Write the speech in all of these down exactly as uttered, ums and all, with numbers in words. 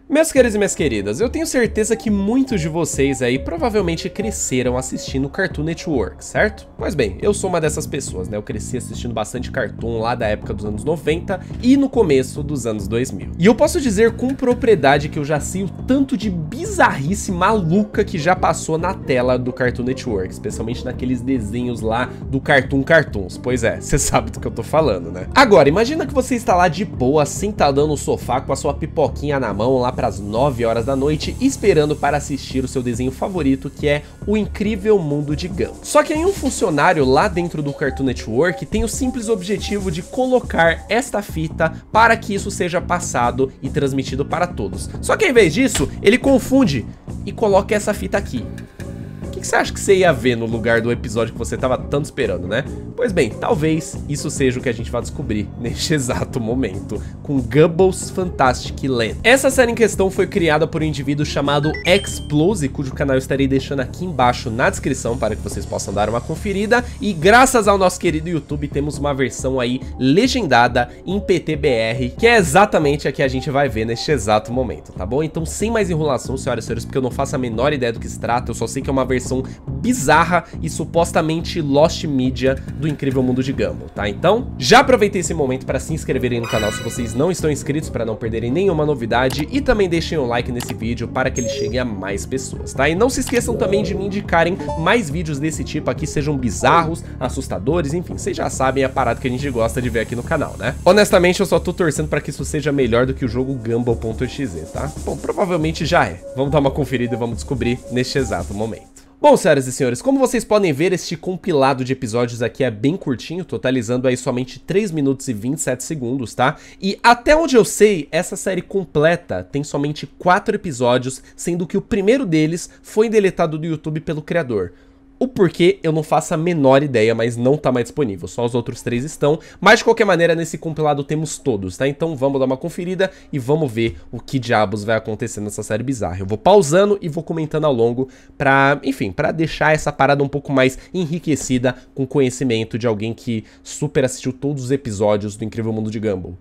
Meus queridos e minhas queridas, eu tenho certeza que muitos de vocês aí provavelmente cresceram assistindo Cartoon Network, certo? Pois bem, eu sou uma dessas pessoas, né? Eu cresci assistindo bastante Cartoon lá da época dos anos noventa e no começo dos anos dois mil. E eu posso dizer com propriedade que eu já sei o tanto de bizarrice maluca que já passou na tela do Cartoon Network, especialmente naqueles desenhos lá do Cartoon Cartoons. Pois é, você sabe do que eu tô falando, né? Agora, imagina que você está lá de boa, sentadão no sofá com a sua pipoquinha na mão lá para as nove horas da noite, esperando para assistir o seu desenho favorito, que é O Incrível Mundo de Gumball. Só que aí um funcionário lá dentro do Cartoon Network tem o simples objetivo de colocar esta fita para que isso seja passado e transmitido para todos. Só que ao invés disso, ele confunde e coloca essa fita aqui. O que você acha que você ia ver no lugar do episódio que você estava tanto esperando, né? Pois bem, talvez isso seja o que a gente vai descobrir neste exato momento, com Gumball's Fantastic Land. Essa série em questão foi criada por um indivíduo chamado Explose, cujo canal eu estarei deixando aqui embaixo na descrição para que vocês possam dar uma conferida. E graças ao nosso querido YouTube, temos uma versão aí legendada em P T B R, que é exatamente a que a gente vai ver neste exato momento, tá bom? Então, sem mais enrolação, senhoras e senhores, porque eu não faço a menor ideia do que se trata, eu só sei que é uma versão bizarra e supostamente Lost Media do Incrível Mundo de Gumball, tá? Então, já aproveitei esse momento para se inscreverem no canal se vocês não estão inscritos, para não perderem nenhuma novidade, e também deixem um like nesse vídeo para que ele chegue a mais pessoas, tá? E não se esqueçam também de me indicarem mais vídeos desse tipo aqui, sejam bizarros, assustadores, enfim, vocês já sabem a parada que a gente gosta de ver aqui no canal, né? Honestamente, eu só tô torcendo para que isso seja melhor do que o jogo Gumball.exe, tá? Bom, provavelmente já é. Vamos dar uma conferida e vamos descobrir neste exato momento. Bom, senhoras e senhores, como vocês podem ver, este compilado de episódios aqui é bem curtinho, totalizando aí somente três minutos e vinte e sete segundos, tá? E até onde eu sei, essa série completa tem somente quatro episódios, sendo que o primeiro deles foi deletado do YouTube pelo criador. O porquê eu não faço a menor ideia, mas não tá mais disponível, só os outros três estão. Mas de qualquer maneira, nesse compilado temos todos, tá? Então vamos dar uma conferida e vamos ver o que diabos vai acontecer nessa série bizarra. Eu vou pausando e vou comentando ao longo pra, enfim, pra deixar essa parada um pouco mais enriquecida com conhecimento de alguém que super assistiu todos os episódios do Incrível Mundo de Gumball.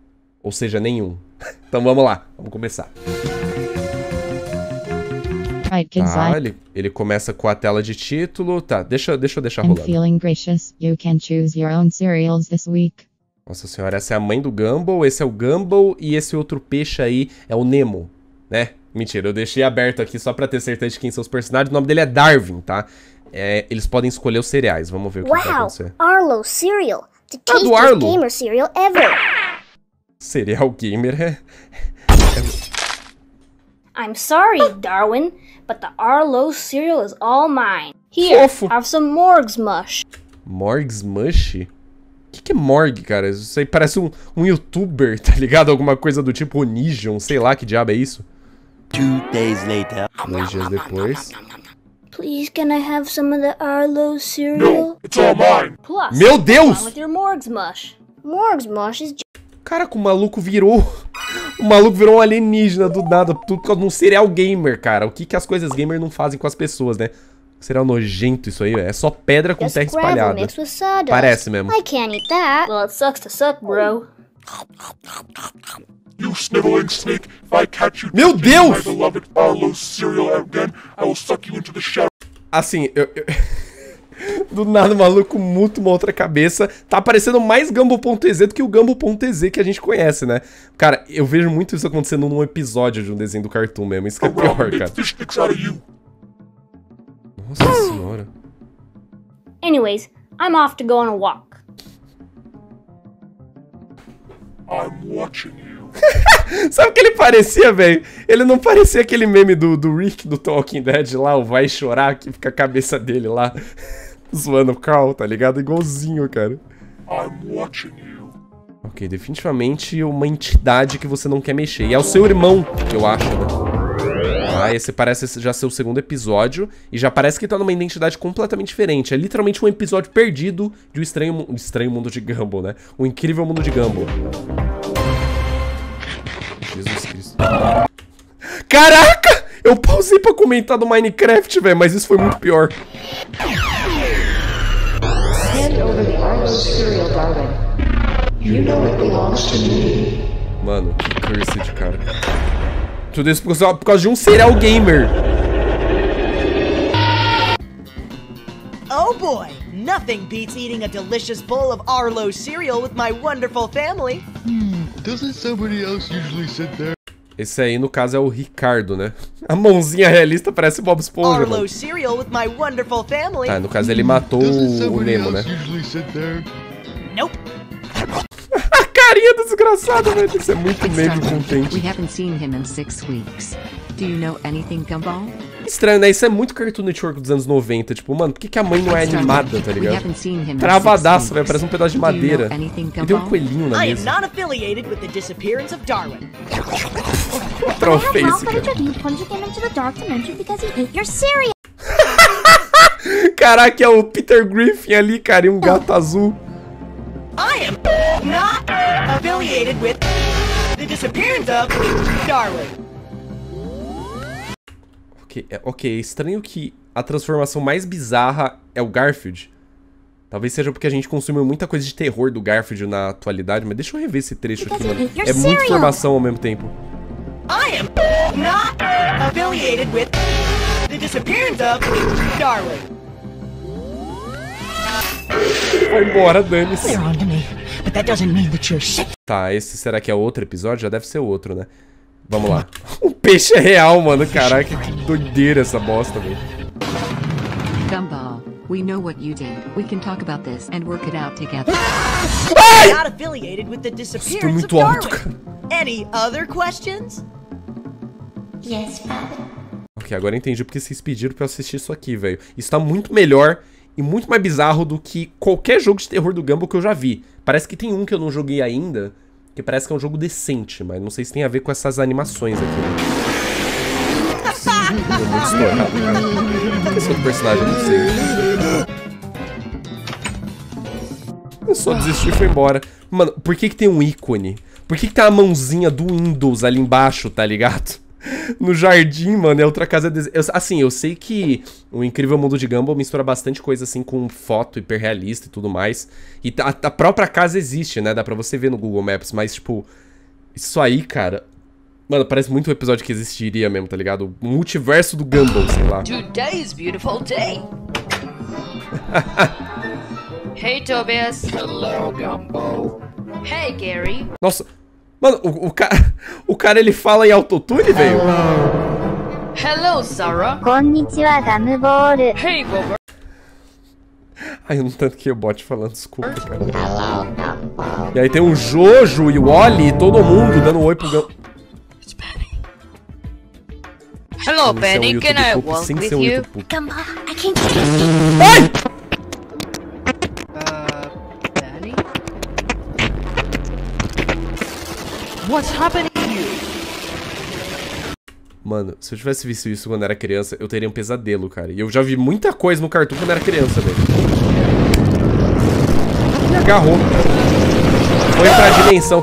Ou seja, nenhum. Então vamos lá, vamos começar. Tá, ele, ele começa com a tela de título. Tá, deixa, deixa eu deixar rolando. Nossa senhora, essa é a mãe do Gumball, esse é o Gumball e esse outro peixe aí é o Nemo, né? Mentira, eu deixei aberto aqui só pra ter certeza de quem são os personagens. O nome dele é Darwin, tá? É, eles podem escolher os cereais, vamos ver o que, wow, que vai acontecer. Arlo cereal, the ah, do Arlo. gamer cereal ever. Cereal gamer é... I'm sorry, Darwin, but the Arlo cereal is all mine. Here, Fofo. have some Morg's mush. Morg's mush? O que, que é Morg, cara? Isso aí parece um, um youtuber, tá ligado? Alguma coisa do tipo Onision, sei lá que diabo é isso. Two days later. Dois dias depois. Please, can I have some of the Arlo cereal? No, it's all mine. Plus, Meu Deus! along with your Morg's mush. Morg's mush is Caraca, o maluco virou... O maluco virou um alienígena do nada, tudo por causa de um cereal gamer, cara. O que que as coisas gamer não fazem com as pessoas, né? Cereal nojento isso aí, é só pedra com terra espalhada. Parece mesmo. I can't eat that. Well, it sucks to suck, bro. You sniveling snake, if I catch you Meu Deus! my beloved Arlo cereal again, I will suck you into the shadow. Assim, eu... eu... Do nada o maluco muta uma outra cabeça. Tá aparecendo mais Gumball.exe do que o Gumball.exe que a gente conhece, né? Cara, eu vejo muito isso acontecendo num episódio de um desenho do Cartoon mesmo. Isso que é pior, cara. Nossa senhora. Anyways, I'm off to go on a walk. I'm watching you. Sabe o que ele parecia, velho? Ele não parecia aquele meme do, do Rick do Talking Dead lá, o Vai Chorar, que fica a cabeça dele lá zoando o Carl, tá ligado? Igualzinho, cara. I'm watching you. Ok, definitivamente uma entidade que você não quer mexer. E é o seu irmão, eu acho, né? Ah, esse parece já ser o segundo episódio. E já parece que tá numa identidade completamente diferente. É literalmente um episódio perdido de um estranho, um estranho mundo de Gumball, né? O incrível mundo de Gumball. Jesus Cristo. Caraca! Eu pausei pra comentar do Minecraft, velho, mas isso foi muito pior. Mano, que cursed, cara. Tudo isso por causa, por causa de um serial gamer. Oh boy, nothing beats eating a delicious bowl of Arlo cereal with my wonderful family. Hmm, doesn't somebody else usually sit there? Esse aí, no caso, é o Ricardo, né? A mãozinha realista parece Bob Esponja, Arlo mano. cereal with my wonderful family. Tá, no caso ele matou o, o Nemo, né? Nope. A carinha desgraçada, velho. Isso é muito meme contente. We haven't seen him in six weeks. Do you know anything, Gumball? Estranho, né? Isso é muito Cartoon Network dos anos noventa. Tipo, mano, por que, que a mãe não é animada, tá ligado? Travadaço, velho. Parece um pedaço de madeira. E tem um coelhinho na I am mesa. not affiliated with the disappearance of Darwin. Trollface, cara. plunged him into the dark dimension because he ate your cereal. Caraca, é o Peter Griffin ali, cara, e um gato azul. I am not affiliated with the disappearance of Darwin. Ok, é, ok, é estranho que a transformação mais bizarra é o Garfield. Talvez seja porque a gente consumiu muita coisa de terror do Garfield na atualidade, mas deixa eu rever esse trecho aqui, mano. É muita informação ao mesmo tempo. I am not affiliated with the disappearance of Darwin. Vai embora, dane-se. They're on to me, but that doesn't mean that you're sick. Tá, esse será que é outro episódio? Já deve ser outro, né? Vamos lá. O peixe é real, mano. Caraca, que doideira essa bosta, velho. Gumball, we know what you did. We can talk about this and work it out together. I'm not affiliated with the disappearance of muito alto, Darwin. Any other questions? Yes, Father. Ok, agora eu entendi porque vocês pediram pra eu assistir isso aqui, velho. Isso tá muito melhor e muito mais bizarro do que qualquer jogo de terror do Gumball que eu já vi. Parece que tem um que eu não joguei ainda, que parece que é um jogo decente, mas não sei se tem a ver com essas animações aqui. É muito estourado, cara. Qual que é esse outro personagem? Eu não sei. Eu só desisti e foi embora. Mano, por que que tem um ícone? Por que que tem a mãozinha do Windows ali embaixo, tá ligado? No jardim, mano, é outra casa... De... Eu, assim, eu sei que o Incrível Mundo de Gumball mistura bastante coisa, assim, com foto hiperrealista e tudo mais. E a, a própria casa existe, né? Dá pra você ver no Google Maps, mas, tipo... Isso aí, cara... Mano, parece muito um episódio que existiria mesmo, tá ligado? O multiverso do Gumball, sei lá. Today's beautiful day. Hey, Tobias. Hello, Gumball. Hey, Gary. Nossa... Mano, o, o, cara, o cara, ele fala em autotune, velho? Hello, Sarah. Konnichiwa, Gumball. Hey, Gober. Ai, eu não tanto que o bot falando, desculpa, cara. E aí tem o Jojo e o Oli e todo mundo dando um oi pro Gumball. Hello, Benny. Can I walk with you? Gumball, I can't see. Ai! What's happening to you? Mano, se eu tivesse visto isso quando era criança, eu teria um pesadelo, cara. E eu já vi muita coisa no Cartoon quando era criança, velho. Me agarrou. Foi pra dimensão...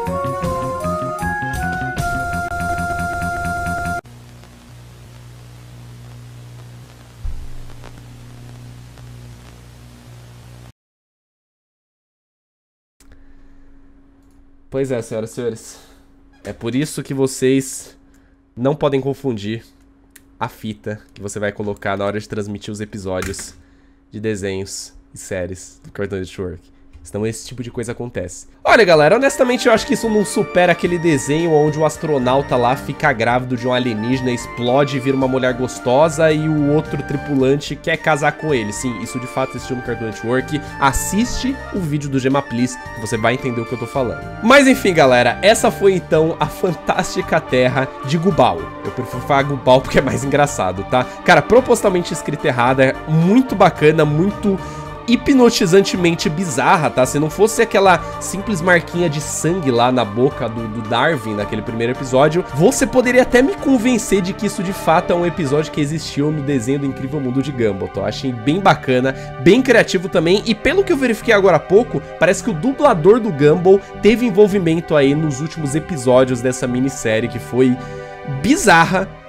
Pois é, senhoras e senhores. É por isso que vocês não podem confundir a fita que você vai colocar na hora de transmitir os episódios de desenhos e séries do Cartoon Network. Senão esse tipo de coisa acontece. Olha, galera, honestamente eu acho que isso não supera aquele desenho onde o astronauta lá fica grávido de um alienígena, explode e vira uma mulher gostosa e o outro tripulante quer casar com ele. Sim, isso de fato existiu no Cartoon Network. Assiste o vídeo do Gema Please que você vai entender o que eu tô falando. Mas enfim, galera, essa foi então a fantástica terra de Gumball. Eu prefiro falar Gumball porque é mais engraçado, tá? Cara, propositalmente escrita errada, muito bacana, muito... hipnotizantemente bizarra, tá? Se não fosse aquela simples marquinha de sangue lá na boca do, do Darwin naquele primeiro episódio, você poderia até me convencer de que isso de fato é um episódio que existiu no desenho do Incrível Mundo de Gumball, tá? Eu achei bem bacana, bem criativo também, e pelo que eu verifiquei agora há pouco, parece que o dublador do Gumball teve envolvimento aí nos últimos episódios dessa minissérie que foi bizarra,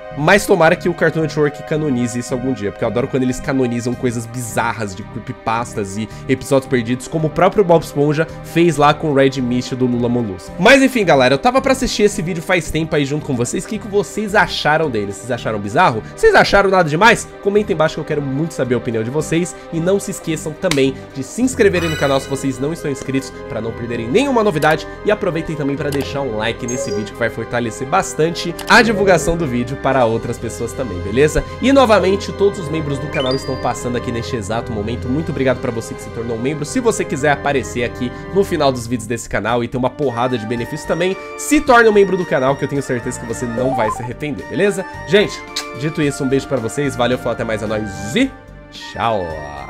Mas tomara que o Cartoon Network canonize isso algum dia, porque eu adoro quando eles canonizam coisas bizarras de creepypastas e episódios perdidos, como o próprio Bob Esponja fez lá com o Red Mist do Lula Molusco. Mas enfim, galera, eu tava pra assistir esse vídeo faz tempo aí junto com vocês. O que, que vocês acharam dele? Vocês acharam bizarro? Vocês acharam nada demais? Comentem embaixo que eu quero muito saber a opinião de vocês. E não se esqueçam também de se inscreverem no canal se vocês não estão inscritos, para não perderem nenhuma novidade. E aproveitem também para deixar um like nesse vídeo, que vai fortalecer bastante a divulgação do vídeo para outras pessoas também, beleza? E novamente, todos os membros do canal estão passando aqui neste exato momento. Muito obrigado para você que se tornou um membro. Se você quiser aparecer aqui no final dos vídeos desse canal e ter uma porrada de benefícios também, se torne um membro do canal, que eu tenho certeza que você não vai se arrepender, beleza? Gente, dito isso, um beijo pra vocês, valeu, falou, até mais, a nós e tchau!